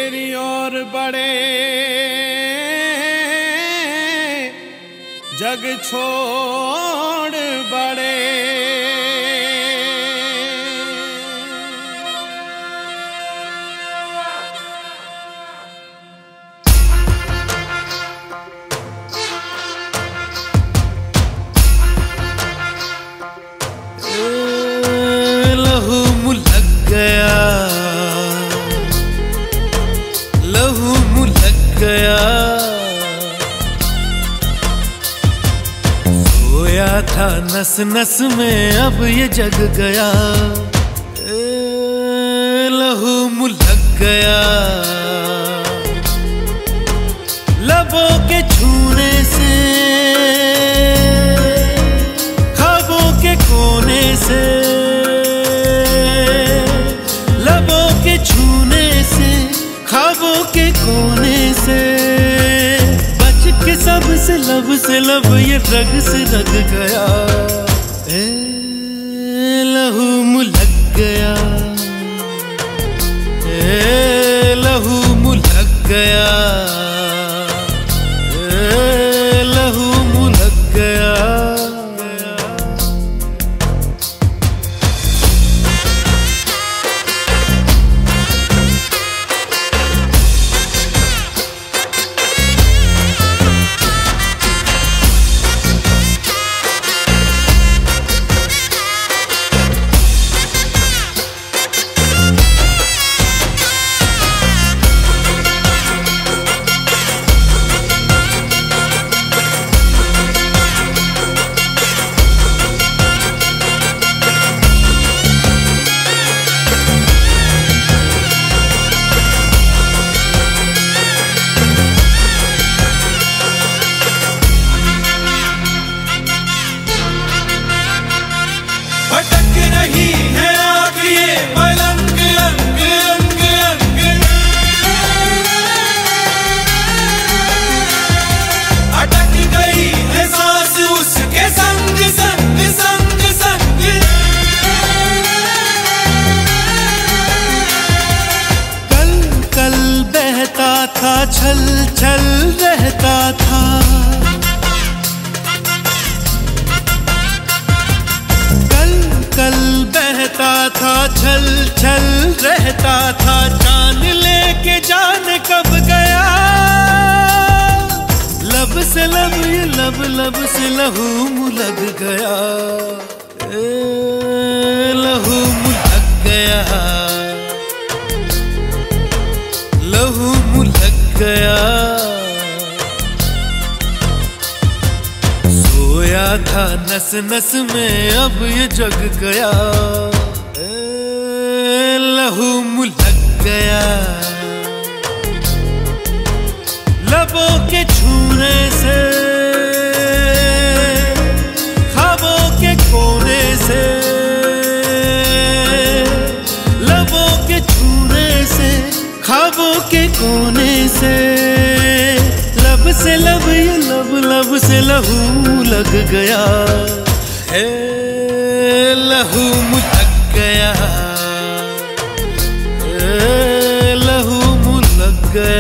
तेरी ओर बड़े जग छोड़ बड़े लहू मुलक गया, लहू मुलक गया, सोया था नस नस में अब ये जग गया। लहू मुलक गया, लबों के छूने से, ख्वाबों के कोने से, लबों के छूने से, ख्वाबों के कोने से, बच के सब से लब ये रग से रग गया। लहू मुलक गया, लहू मुलक गया, लहू मुलक गया। भटक रही है आग ये मलंग अंग अंग अंग, अटक गई है सांस उसके संग संग संग संग। कल कल बहता था छल छल रहता था, कल बहता था छल छल रहता था, जान लेके जान कब गया। लब से लब ये लब लब से लहू मुलक गया। लहू मुलक गया, लहू मुलक गया, सोया था नस नस में अब ये जग गया। लहू मुलक गया, लबों के छूने से, ख्वाबों के कोने से, लबों के छूने से, ख्वाबों के कोने से, लब से लब ये लब लब से लहू लग गया। लहू मुलक गया, लहू मुलक गया।